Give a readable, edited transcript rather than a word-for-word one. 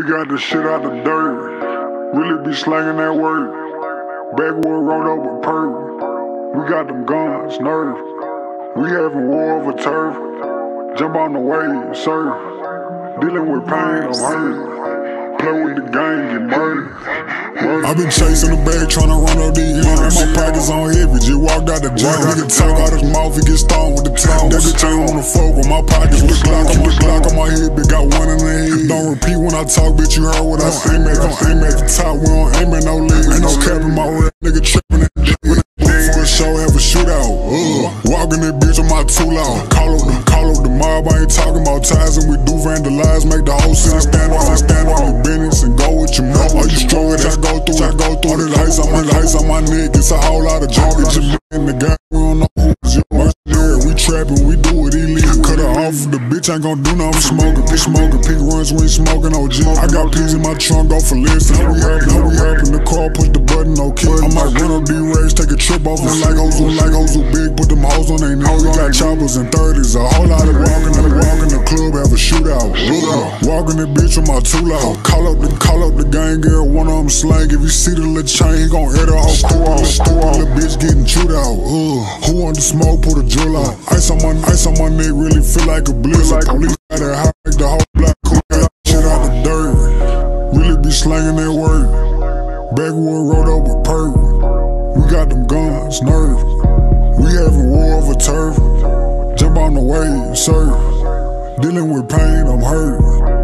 We got the shit out the dirt. Really be slanging that work. Backwood rolled up with perk. We got them guns, nerve. We having war over turf. Jump on the wave, surf. Dealing with pain, I'm hurt. Play with the game, get murdered. I been chasing the bag, tryna run up these and my pockets on heavy, just walked out the gym. Nigga talk out his mouth, he get stoned with the tongue. That bitch ain't wanna fuck with my pockets with the Glock on my head, bitch got one in the head. Don't repeat when I talk, bitch, you heard what I say. Aim at the top, we don't aim at no legs. Ain't no cap in my red, nigga trippin' that dick. For a show, have a shootout. Walking that bitch on my tool out. Call up the mob, I ain't talking about ties, and we do vandalize, make the whole city stand on your business and go with your mouth. All you struggle that I go through the ice on my neck, it's a whole lot of junk. It's just in the game, we don't know who's your mercenary. We trapping, we do it illegal. Cut her off, the bitch ain't gon' do nothing. Smoking, peak runs, we ain't smoking OG. I got peas in my trunk, go for less. How we happen, the car, push the button, no kid. I might run up D-Race, take a trip off and like Ozu big, put them hoes on they nose. We got choppers and 30s, a whole lot of walking the club, have a shootout. Walking the bitch with my tool out. Call up the gang girl, one of them slang. If you see the little chain, he gon' hit her whole crew out. The bitch getting chewed out. Who want the smoke, put a drill out. Ice on my neck, really feel like a blizzard. Police got that high, make the whole block cool. Got shit out the dirt, really be slanging that work. Backwood rolled up with perk. We got them guns, nerve. We having war over turf. Jump on the wave, surf. Dealing with pain, I'm hurt.